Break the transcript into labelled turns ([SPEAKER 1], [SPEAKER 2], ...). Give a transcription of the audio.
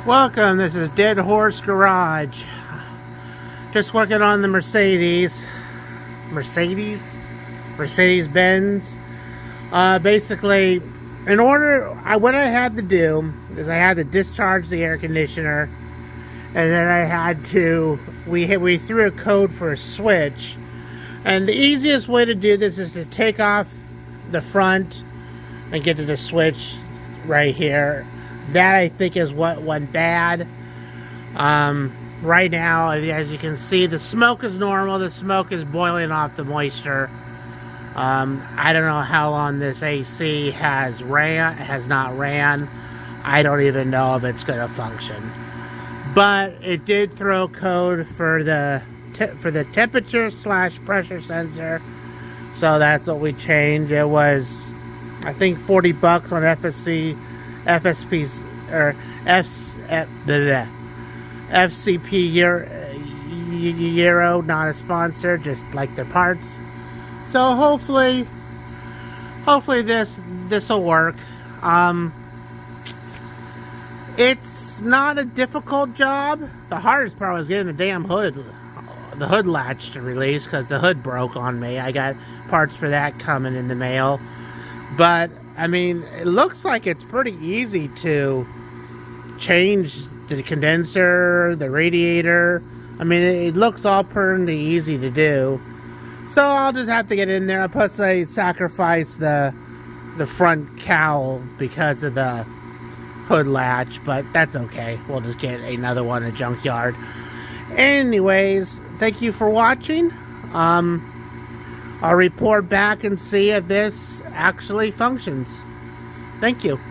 [SPEAKER 1] Welcome, this is Dead Horse Garage. Just working on the Mercedes Benz. Basically, what I had to do is I had to discharge the air conditioner, and then I had to, we threw a code for a switch. And the easiest way to do this is to take off the front and get to the switch right here. That, I think, is what went bad. Right now, as you can see, the smoke is normal. The smoke is boiling off the moisture. I don't know how long this AC has not ran. I don't even know if it's going to function. But it did throw code for the temperature/pressure sensor. So that's what we changed. It was, I think, $40 on FCP Euro, not a sponsor, just like their parts. So hopefully this will work. It's not a difficult job. The hardest part was getting the damn hood latch to release, because the hood broke on me. I got parts for that coming in the mail. But I mean, it looks like it's pretty easy to change the condenser, the radiator. I mean, it looks all pretty easy to do. So I'll just have to get in there. Plus, I sacrificed the front cowl because of the hood latch, but that's okay. We'll just get another one at Junkyard. Anyways, thank you for watching. I'll report back and see if this actually functions. Thank you.